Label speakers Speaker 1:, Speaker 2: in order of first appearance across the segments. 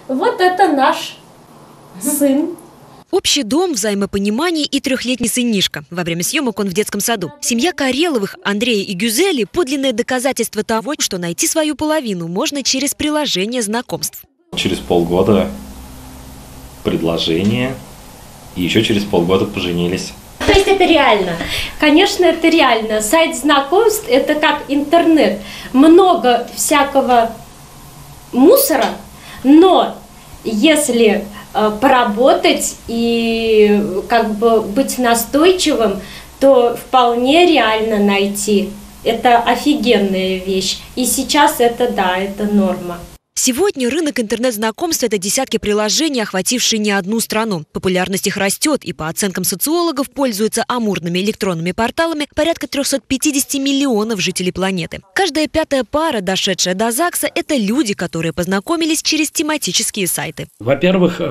Speaker 1: Вот это наш сын.
Speaker 2: Общий дом, взаимопонимание и 3-летний сынишка. Во время съемок он в детском саду. Семья Кареловых, Андрея и Гюзели – подлинное доказательство того, что найти свою половину можно через приложение знакомств.
Speaker 3: Через полгода предложение, и еще через полгода поженились.
Speaker 1: То есть это реально. Конечно, это реально. Сайт знакомств – это как интернет. Много всякого мусора, но если поработать и как бы быть настойчивым, то вполне реально найти. Это офигенная вещь. И сейчас это норма.
Speaker 2: Сегодня рынок интернет-знакомств – это десятки приложений, охватившие не одну страну. Популярность их растет, и по оценкам социологов пользуются амурными электронными порталами порядка 350 миллионов жителей планеты. Каждая 5-я пара, дошедшая до ЗАГСа – это люди, которые познакомились через тематические сайты.
Speaker 4: Во-первых,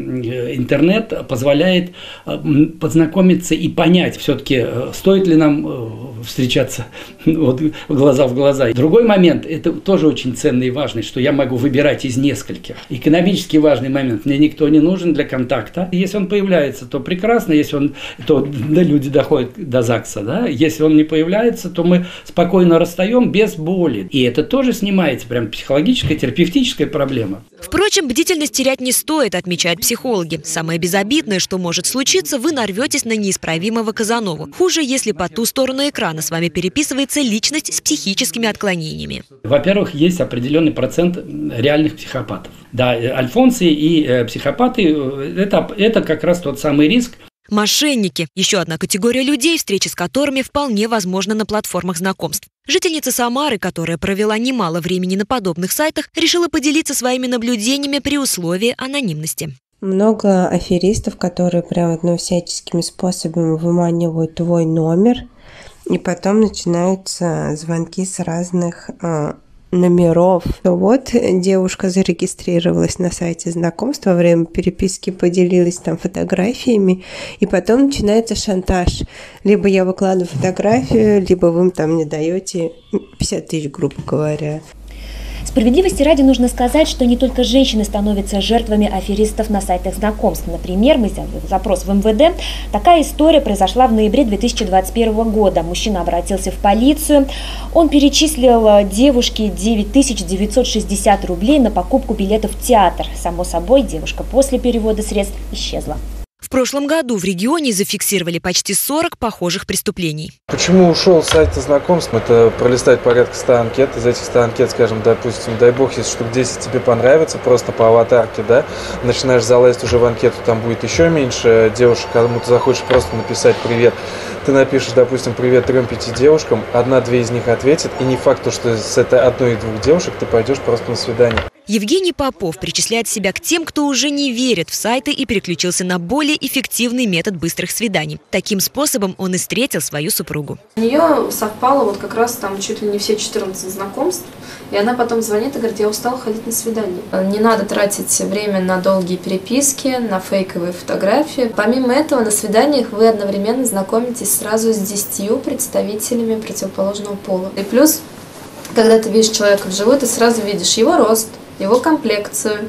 Speaker 4: интернет позволяет познакомиться и понять, все-таки стоит ли нам встречаться вот, глаза в глаза. Другой момент – это тоже очень ценный и важный, что я могу выбирать из нескольких. Экономически важный момент. Мне никто не нужен для контакта. Если он появляется, то прекрасно. Если люди доходят до ЗАГСа. Да? Если он не появляется, то мы спокойно расстаем без боли. И это тоже снимается прям психологическая, терапевтическая проблема.
Speaker 2: Впрочем, бдительность терять не стоит, отмечают психологи. Самое безобидное, что может случиться, вы нарветесь на неисправимого Казанову. Хуже, если по ту сторону экрана с вами переписывается личность с психическими отклонениями.
Speaker 4: Во-первых, есть определенный процент реальных психопатов. Да, альфонсы и психопаты – это как раз тот самый риск.
Speaker 2: Мошенники – еще одна категория людей, встречи с которыми вполне возможны на платформах знакомств. Жительница Самары, которая провела немало времени на подобных сайтах, решила поделиться своими наблюдениями при условии анонимности.
Speaker 5: Много аферистов, которые прям всяческими способами выманивают твой номер, и потом начинаются звонки с разных номеров. Вот девушка зарегистрировалась на сайте знакомств, во время переписки поделилась там фотографиями, и потом начинается шантаж. Либо я выкладываю фотографию, либо вы там мне даете 50 тысяч, грубо говоря.
Speaker 6: Справедливости ради нужно сказать, что не только женщины становятся жертвами аферистов на сайтах знакомств. Например, мы сделали запрос в МВД. Такая история произошла в ноябре 2021 года. Мужчина обратился в полицию. Он перечислил девушке 9960 рублей на покупку билетов в театр. Само собой, девушка после перевода средств исчезла.
Speaker 2: В прошлом году в регионе зафиксировали почти 40 похожих преступлений.
Speaker 7: Почему ушел с сайта знакомств? Это пролистать порядка 100 анкет. Из этих 100 анкет, скажем, допустим, дай бог, если штук 10 тебе понравится, просто по аватарке, да, начинаешь залазить уже в анкету, там будет еще меньше девушек, кому ты захочешь просто написать «привет». Ты напишешь, допустим, «привет» 3-5 девушкам, 1-2 из них ответит, и не факт, что с этой 1-2 девушек ты пойдешь просто на свидание.
Speaker 2: Евгений Попов причисляет себя к тем, кто уже не верит в сайты и переключился на более эффективный метод быстрых свиданий. Таким способом он и встретил свою супругу.
Speaker 8: У нее совпало вот как раз там чуть ли не все 14 знакомств, и она потом звонит и говорит: я устала ходить на свидание. Не надо тратить время на долгие переписки, на фейковые фотографии. Помимо этого, на свиданиях вы одновременно знакомитесь сразу с 10 представителями противоположного пола. И плюс, когда ты видишь человека вживую, ты сразу видишь его рост, его комплекцию,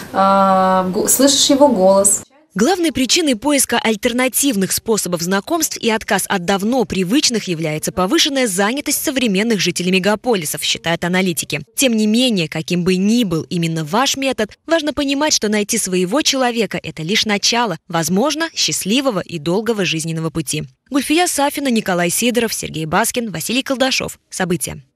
Speaker 8: слышишь его голос.
Speaker 2: Главной причиной поиска альтернативных способов знакомств и отказ от давно привычных является повышенная занятость современных жителей мегаполисов, считают аналитики. Тем не менее, каким бы ни был именно ваш метод, важно понимать, что найти своего человека – это лишь начало, возможно, счастливого и долгого жизненного пути. Гульфия Сафина, Николай Сидоров, Сергей Баскин, Василий Колдашов. События.